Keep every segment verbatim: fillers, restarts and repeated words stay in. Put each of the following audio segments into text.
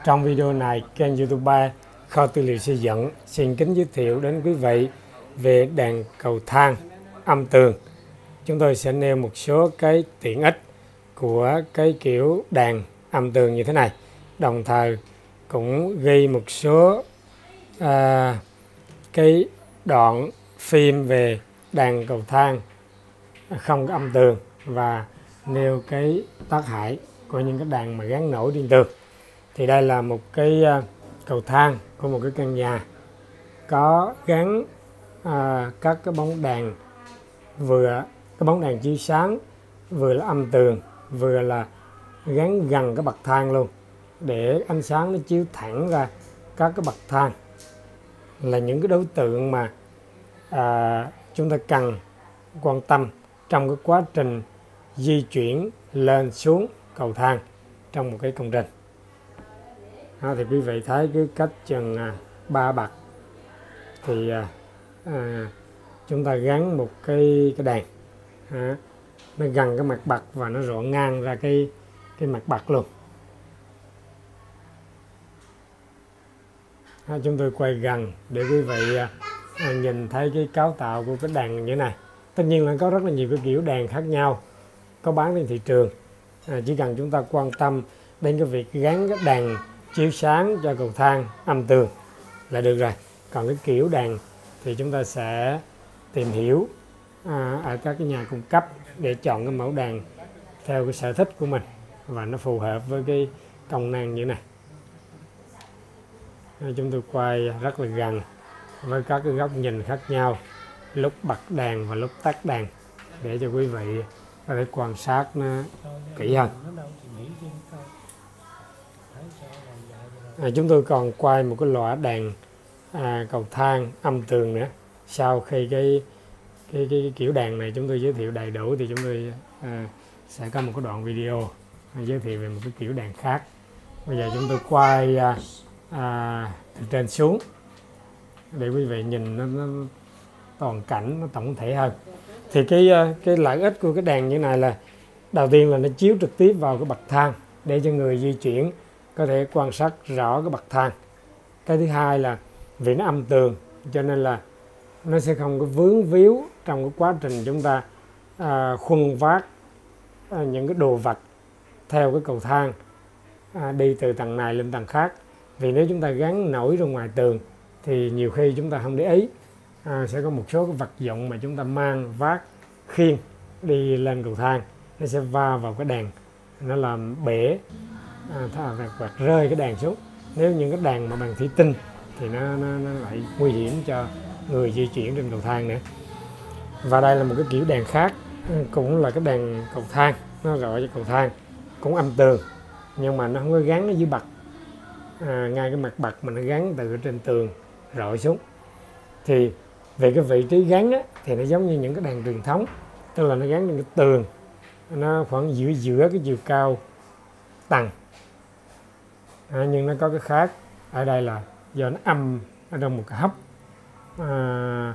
Trong video này, kênh YouTube Kho Tư liệu Xây dựng xin kính giới thiệu đến quý vị về đèn cầu thang âm tường. Chúng tôi sẽ nêu một số cái tiện ích của cái kiểu đèn âm tường như thế này, đồng thời cũng ghi một số à, cái đoạn phim về đèn cầu thang không có âm tường và nêu cái tác hại của những cái đèn mà gắn nổi trên tường. Thì đây là một cái cầu thang của một cái căn nhà có gắn à, các cái bóng đèn, vừa cái bóng đèn chiếu sáng, vừa là âm tường, vừa là gắn gần cái bậc thang luôn, để ánh sáng nó chiếu thẳng ra các cái bậc thang, là những cái đối tượng mà à, chúng ta cần quan tâm trong cái quá trình di chuyển lên xuống cầu thang trong một cái công trình. À, thì quý vị thấy cái cách chừng à, ba bậc thì à, à, chúng ta gắn một cái cái đèn à, nó gần cái mặt bậc và nó rọi ngang ra cái cái mặt bậc luôn. À, chúng tôi quay gần để quý vị à, à, nhìn thấy cái cấu tạo của cái đèn như thế này. Tất nhiên là có rất là nhiều cái kiểu đèn khác nhau có bán trên thị trường. À, chỉ cần chúng ta quan tâm đến cái việc gắn cái đèn chiếu sáng cho cầu thang âm tường là được rồi. Còn cái kiểu đèn thì chúng ta sẽ tìm hiểu à, ở các cái nhà cung cấp để chọn cái mẫu đèn theo cái sở thích của mình và nó phù hợp với cái công năng như thế này. À, chúng tôi quay rất là gần với các cái góc nhìn khác nhau, lúc bật đèn và lúc tắt đèn, để cho quý vị có thể quan sát nó kỹ hơn. À, chúng tôi còn quay một cái loại đèn à, cầu thang âm tường nữa. Sau khi cái cái, cái, cái kiểu đèn này chúng tôi giới thiệu đầy đủ thì chúng tôi à, sẽ có một cái đoạn video giới thiệu về một cái kiểu đèn khác. Bây giờ chúng tôi quay à, à, từ trên xuống để quý vị nhìn nó, nó toàn cảnh, nó tổng thể hơn. Thì cái cái lợi ích của cái đèn như này là đầu tiên là nó chiếu trực tiếp vào cái bậc thang để cho người di chuyển có thể quan sát rõ cái bậc thang. Cái thứ hai là vì nó âm tường cho nên là nó sẽ không có vướng víu trong cái quá trình chúng ta à, khuân vác à, những cái đồ vật theo cái cầu thang à, đi từ tầng này lên tầng khác. Vì nếu chúng ta gắn nổi ra ngoài tường thì nhiều khi chúng ta không để ý, à, sẽ có một số cái vật dụng mà chúng ta mang vác khiêng đi lên cầu thang, nó sẽ va vào cái đèn, nó làm bể à, hoặc, hoặc rơi cái đèn xuống. Nếu những cái đèn mà bằng thủy tinh thì nó, nó, nó lại nguy hiểm cho người di chuyển trên cầu thang nữa. Và đây là một cái kiểu đèn khác, cũng là cái đèn cầu thang, nó rọi cho cầu thang, cũng âm tường nhưng mà nó không có gắn ở dưới bậc, à, ngay cái mặt bậc mà nó gắn từ trên tường rọi xuống. Thì về cái vị trí gắn á, thì nó giống như những cái đèn truyền thống, tức là nó gắn trên cái tường, nó khoảng giữa giữa cái chiều cao tầng, à, nhưng nó có cái khác ở đây là do nó âm ở trong một cái hốc à,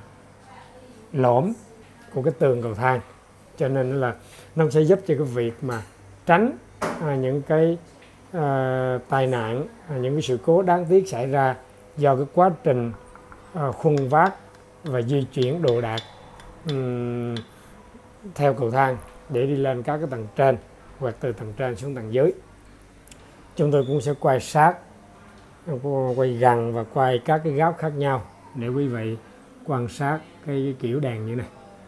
lõm của cái tường cầu thang, cho nên là nó sẽ giúp cho cái việc mà tránh à, những cái à, tai nạn, à, những cái sự cố đáng tiếc xảy ra do cái quá trình à, khuân vác và di chuyển đồ đạc um, theo cầu thang để đi lên các cái tầng trên hoặc từ tầng trên xuống tầng dưới. Chúng tôi cũng sẽ quay sát, quay gần và quay các cái góc khác nhau để quý vị quan sát cái, cái kiểu đèn như này.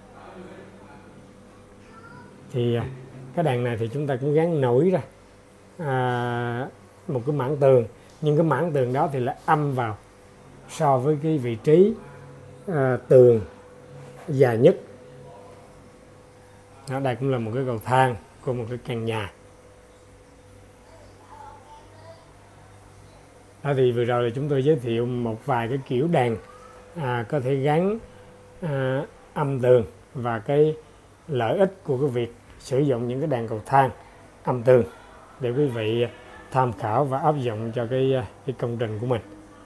Thì cái đèn này thì chúng ta cũng gắn nổi ra à, một cái mảng tường, nhưng cái mảng tường đó thì lại âm vào so với cái vị trí à, tường dài nhất. Đó, đây cũng là một cái cầu thang của một cái căn nhà. Đó, thì vừa rồi là chúng tôi giới thiệu một vài cái kiểu đèn à, có thể gắn à, âm tường và cái lợi ích của cái việc sử dụng những cái đèn cầu thang âm tường để quý vị tham khảo và áp dụng cho cái, cái công trình của mình.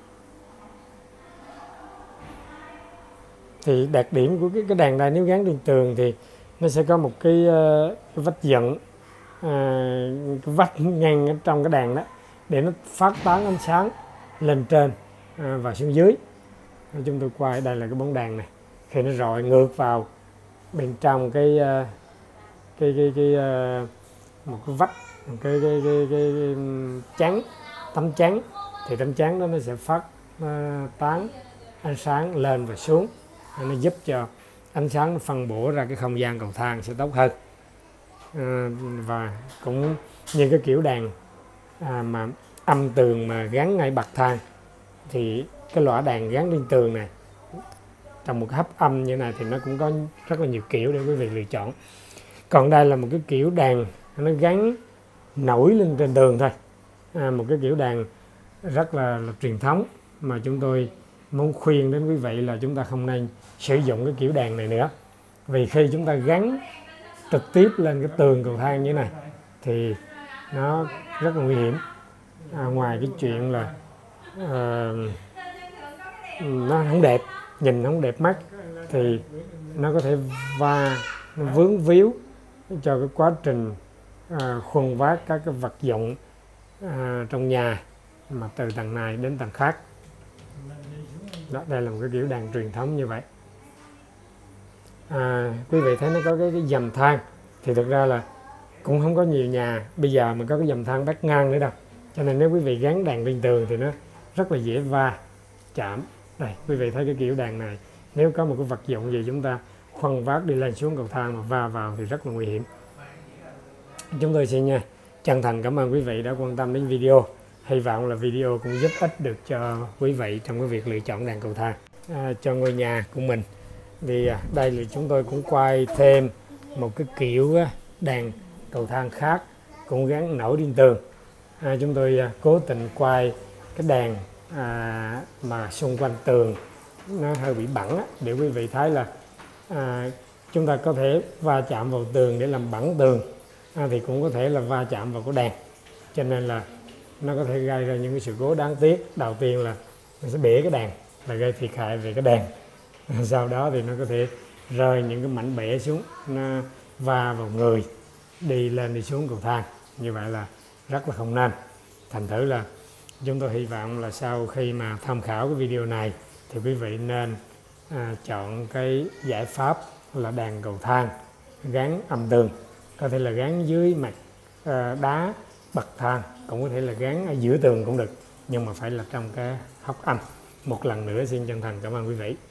Thì đặc điểm của cái, cái đèn này nếu gắn trên tường thì nó sẽ có một cái, uh, cái vách dựng, uh, cái vách ngăn ở trong cái đèn đó, để nó phát tán ánh sáng lên trên à, và xuống dưới. Chúng tôi quay đây là cái bóng đèn này, khi nó rọi ngược vào bên trong cái cái cái, cái, cái một cái vách, một cái cái, cái, cái, cái chắn, tấm chắn, thì tấm chắn đó nó sẽ phát uh, tán ánh sáng lên và xuống, nó giúp cho ánh sáng nó phân bổ ra cái không gian cầu thang sẽ tốt hơn. À, và cũng như cái kiểu đèn à, mà âm tường mà gắn ngay bậc thang, thì cái loại đèn gắn trên tường này trong một cái hấp âm như này thì nó cũng có rất là nhiều kiểu để quý vị lựa chọn. Còn đây là một cái kiểu đèn nó gắn nổi lên trên tường thôi, à, một cái kiểu đèn rất là, là truyền thống mà chúng tôi muốn khuyên đến quý vị là chúng ta không nên sử dụng cái kiểu đèn này nữa, vì khi chúng ta gắn trực tiếp lên cái tường cầu thang như thế này thì nó rất là nguy hiểm. À, ngoài cái chuyện là uh, nó không đẹp, nhìn không đẹp mắt, thì nó có thể va, nó vướng víu cho cái quá trình à, khuân vác các cái vật dụng à, trong nhà mà từ tầng này đến tầng khác. Đó, đây là một cái kiểu đèn truyền thống như vậy. À, quý vị thấy nó có cái, cái dầm thang, thì thực ra là cũng không có nhiều nhà bây giờ mình có cái dầm thang vách ngang nữa đâu, cho nên nếu quý vị gắn đèn lên tường thì nó rất là dễ va chạm. Đây, quý vị thấy cái kiểu đèn này, nếu có một cái vật dụng gì chúng ta khuân vác đi lên xuống cầu thang mà va vào thì rất là nguy hiểm. Chúng tôi xin nha chân thành cảm ơn quý vị đã quan tâm đến video. Hy vọng là video cũng giúp ích được cho quý vị trong cái việc lựa chọn đèn cầu thang à, cho ngôi nhà của mình. Thì à, đây là chúng tôi cũng quay thêm một cái kiểu đèn cầu thang khác cũng gắn nổi trên tường. À, chúng tôi à, cố tình quay cái đèn à, mà xung quanh tường nó hơi bị bẩn á, để quý vị thấy là à, chúng ta có thể va chạm vào tường để làm bẩn tường, à, thì cũng có thể là va chạm vào cái đèn, cho nên là nó có thể gây ra những cái sự cố đáng tiếc. Đầu tiên là nó sẽ bể cái đèn, là gây thiệt hại về cái đèn. Sau đó thì nó có thể rơi những cái mảnh bể xuống, nó va vào người đi lên đi xuống cầu thang, như vậy là rất là không nên. Thành thử là chúng tôi hy vọng là sau khi mà tham khảo cái video này thì quý vị nên à, chọn cái giải pháp là đèn cầu thang gắn âm tường, có thể là gắn dưới mặt à, đá bậc thang, cũng có thể là gắn ở giữa tường cũng được, nhưng mà phải là trong cái hốc âm. Một lần nữa xin chân thành cảm ơn quý vị.